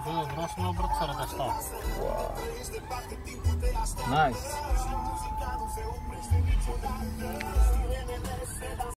Vreau să mă brățară de asta. Wow. Nice.